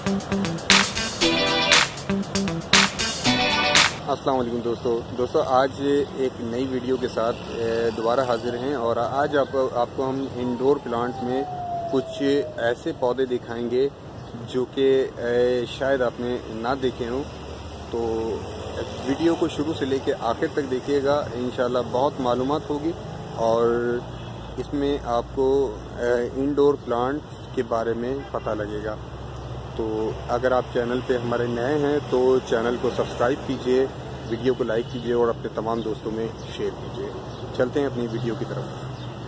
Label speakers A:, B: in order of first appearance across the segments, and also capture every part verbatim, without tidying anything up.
A: अस्सलाम वालेकुम दोस्तों दोस्तों आज एक नई वीडियो के साथ दोबारा हाजिर हैं और आज आपको आपको हम इंडोर प्लांट में कुछ ऐसे पौधे दिखाएंगे जो कि शायद आपने ना देखे हों। तो वीडियो को शुरू से लेकर आखिर तक देखिएगा, इंशाल्लाह बहुत मालूमात होगी और इसमें आपको इंडोर प्लांट के बारे में पता लगेगा। तो अगर आप चैनल पे हमारे नए हैं तो चैनल को सब्सक्राइब कीजिए, वीडियो को लाइक कीजिए और अपने तमाम दोस्तों में शेयर कीजिए। चलते हैं अपनी वीडियो की तरफ।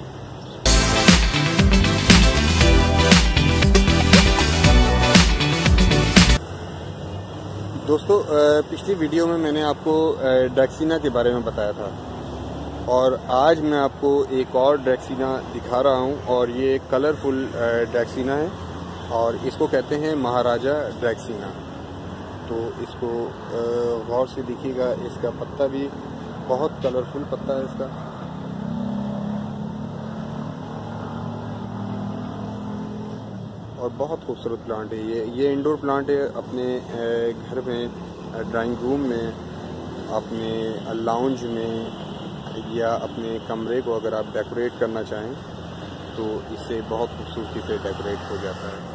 A: दोस्तों पिछली वीडियो में मैंने आपको ड्रैक्सिना के बारे में बताया था और आज मैं आपको एक और ड्रैक्सिना दिखा रहा हूं और ये कलरफुल ड्रैक्सिना है और इसको कहते हैं महाराजा ड्रैक्सिना। तो इसको गौर से देखिएगा, इसका पत्ता भी बहुत कलरफुल पत्ता है इसका। और बहुत खूबसूरत प्लांट है ये ये इंडोर प्लांट है। अपने घर में, ड्राइंग रूम में, अपने लाउंज में या अपने कमरे को अगर आप डेकोरेट करना चाहें तो इससे बहुत खूबसूरती से डेकोरेट हो जाता है।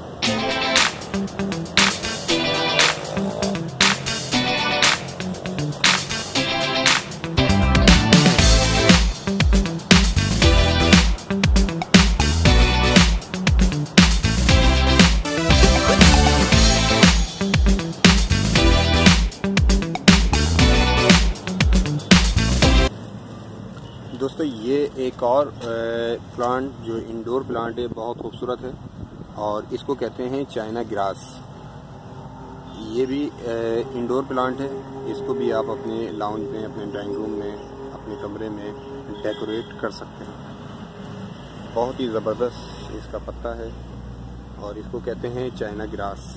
A: दोस्तों ये एक और प्लांट जो इंडोर प्लांट है, बहुत खूबसूरत है और इसको कहते हैं चाइना ग्रास। ये भी इंडोर प्लांट है, इसको भी आप अपने लाउंज में, अपने ड्राइंग रूम में, अपने कमरे में डेकोरेट कर सकते हैं। बहुत ही ज़बरदस्त इसका पत्ता है और इसको कहते हैं चाइना ग्रास।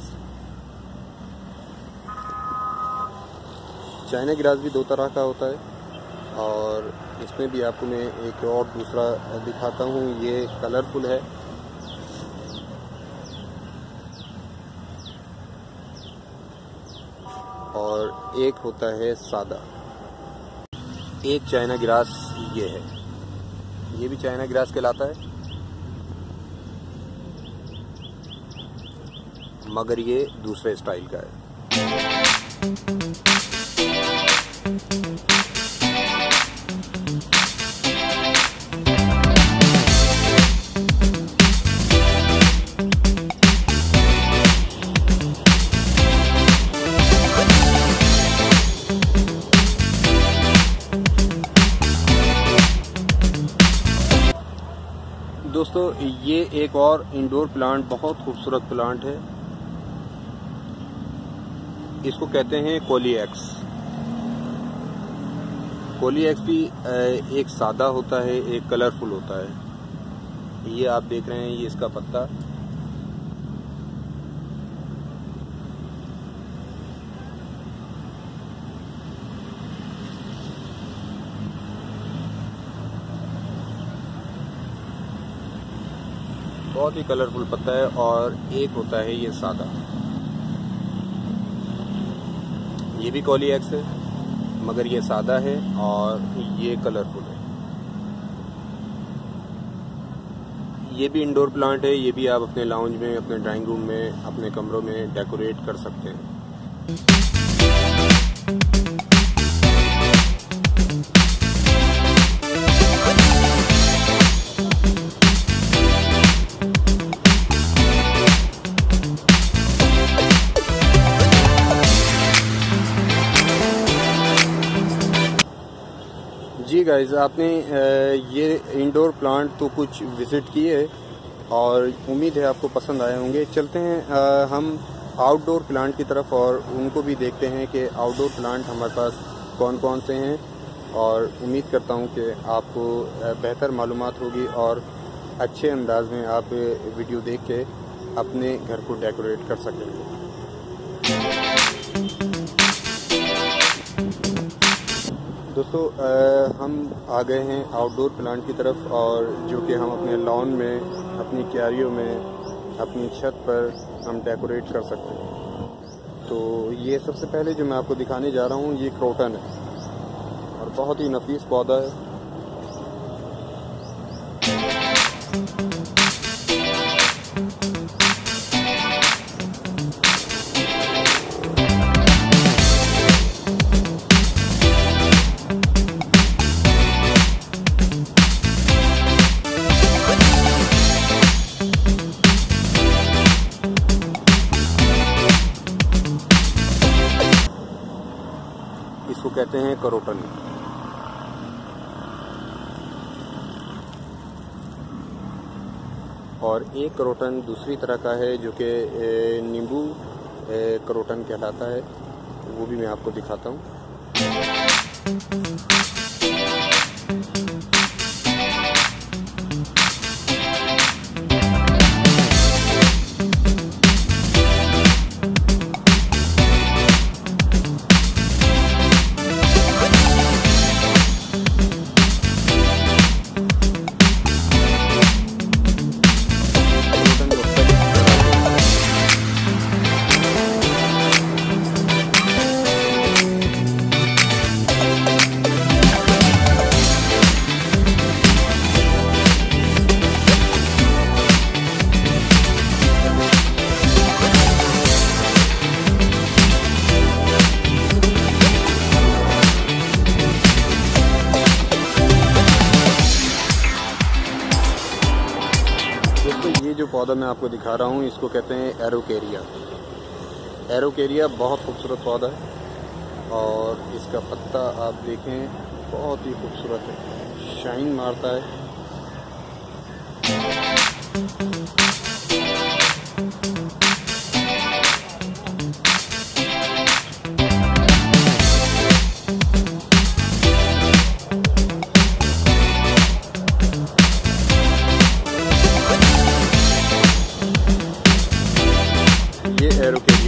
A: चाइना ग्रास भी दो तरह का होता है और इसमें भी आपको मैं एक और दूसरा दिखाता हूँ। ये कलरफुल है और एक होता है सादा। एक चाइना ग्रास ये है, ये भी चाइना ग्रास कहलाता है मगर ये दूसरे स्टाइल का है। दोस्तों ये एक और इंडोर प्लांट, बहुत खूबसूरत प्लांट है, इसको कहते हैं कोलिएक्स। कोलिएक्स भी एक सादा होता है, एक कलरफुल होता है। ये आप देख रहे हैं, ये इसका पत्ता। बहुत ही कलरफुल पत्ता है और एक होता है ये सादा। ये भी कोलिएक्स है मगर ये सादा है और ये कलरफुल है। ये भी इंडोर प्लांट है, ये भी आप अपने लाउंज में, अपने ड्राइंग रूम में, अपने कमरों में डेकोरेट कर सकते हैं। जी गाइस, आपने ये इंडोर प्लांट तो कुछ विजिट किए और उम्मीद है आपको पसंद आए होंगे। चलते हैं हम आउटडोर प्लांट की तरफ और उनको भी देखते हैं कि आउटडोर प्लांट हमारे पास कौन कौन से हैं और उम्मीद करता हूं कि आपको बेहतर मालूमात होगी और अच्छे अंदाज में आप वीडियो देख के अपने घर को डेकोरेट कर सकेंगे। दोस्तों आ, हम आ गए हैं आउटडोर प्लांट की तरफ और जो कि हम अपने लॉन में, अपनी क्यारियों में अपनी छत पर हम डेकोरेट कर सकते हैं। तो ये सबसे पहले जो मैं आपको दिखाने जा रहा हूँ ये क्रोटन है और बहुत ही नफीस पौधा है। इसको कहते हैं करोटन। और एक करोटन दूसरी तरह का है जो कि नींबू करोटन कहलाता है, वो भी मैं आपको दिखाता हूँ। ये जो पौधा मैं आपको दिखा रहा हूँ इसको कहते हैं एरोकेरिया। एरोकेरिया बहुत खूबसूरत पौधा है और इसका पत्ता आप देखें बहुत ही खूबसूरत है, शाइन मारता है। ये एरोकेरिया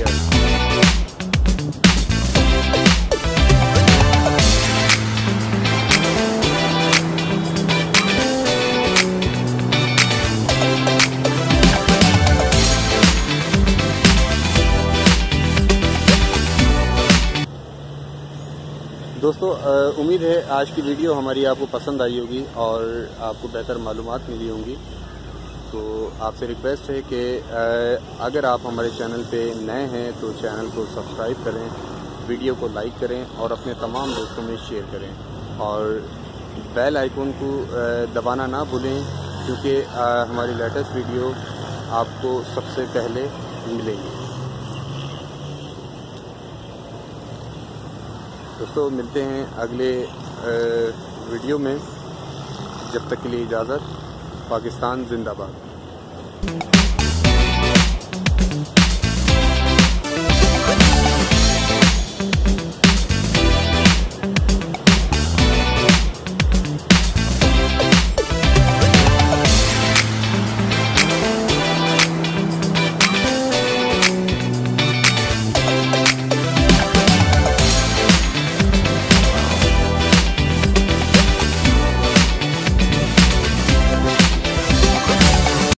A: दोस्तों, उम्मीद है आज की वीडियो हमारी आपको पसंद आई होगी और आपको बेहतर मालूमात मिली होंगी। तो आपसे रिक्वेस्ट है कि अगर आप हमारे चैनल पे नए हैं तो चैनल को सब्सक्राइब करें, वीडियो को लाइक करें और अपने तमाम दोस्तों में शेयर करें और बेल आइकन को दबाना ना भूलें, क्योंकि हमारी लेटेस्ट वीडियो आपको सबसे पहले मिलेंगी। दोस्तों, मिलते हैं अगले वीडियो में। जब तक के लिए इजाज़त। पाकिस्तान जिंदाबाद।